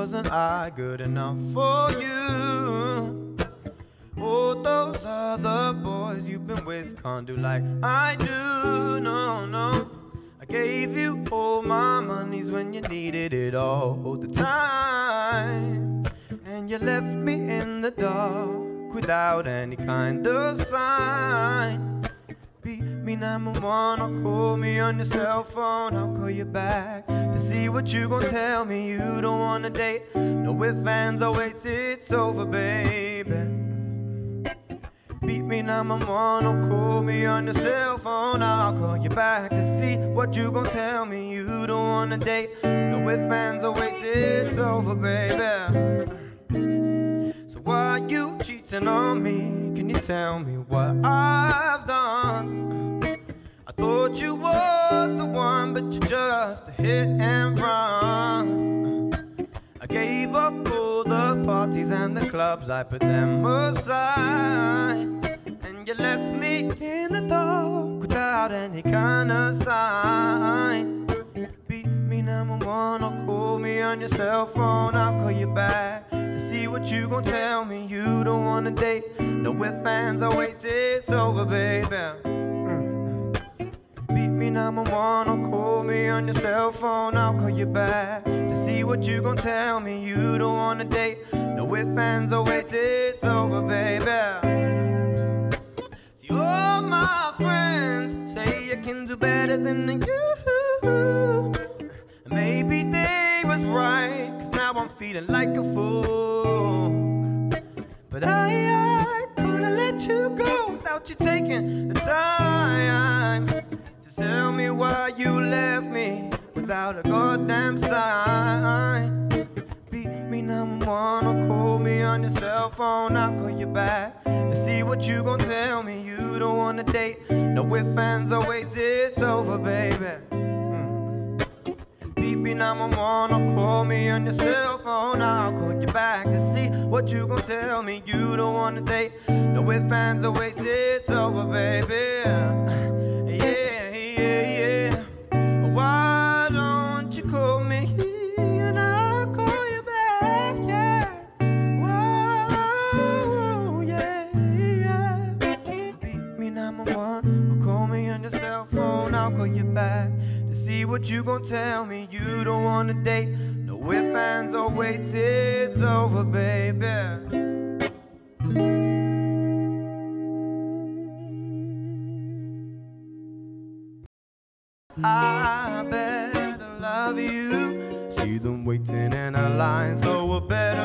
wasn't I good enough for you? Oh, those other boys you've been with can't do like I do. No, no, I gave you all my monies when you needed it all the time, and you left me in the dark without any kind of sign. Beat me 911 or call me on your cell phone. I'll call you back to see what you gon' tell me. You don't wanna date, no ifs, ands, or waits, it's over, baby. Beat me 911 or call me on your cell phone. I'll call you back to see what you gon' tell me. You don't wanna date, no ifs, ands, or waits, it's over, baby. So why you cheating on me? Can you tell me what I've done? I thought you was the one, but you're just a hit and run. I gave up all the parties and the clubs, I put them aside, and you left me in the dark without any kind of sign. Beat me 911 or call me on your cell phone. I'll call you back to see what you gon' tell me. You don't wanna date, no ifs, ands, or waits, it's over, baby. Beat me 911 or call me on your cell phone. I'll call you back to see what you gon' tell me. You don't wanna date, no ifs, ands, or waits, it's over, baby. See, all my friends say you can do better than you. Maybe they was right, 'cause now I'm feeling like a fool. But I couldn't let you go without you taking the time to tell me why you left me without a goddamn sign. Beat me 911 or call me on your cell phone. I'll call you back to see what you gon' tell me. You don't wanna date, no ifs, ands, or waits, it's over, baby. Beat me 911 or call me on your cell phone. I'll call you back to see what you gon' tell me. You don't wanna date, no ifs, ands, or waits, it's over, baby. Yeah, yeah, yeah. Why don't you call me and I'll call you back, yeah. Whoa, yeah, yeah. Beat me 911 or call me on your cell phone. I'll call you back to see what you gon' tell me. You don't wanna date, no ifs, ands, or waits, it's over, baby. I better love you. See them waiting in a line, so I better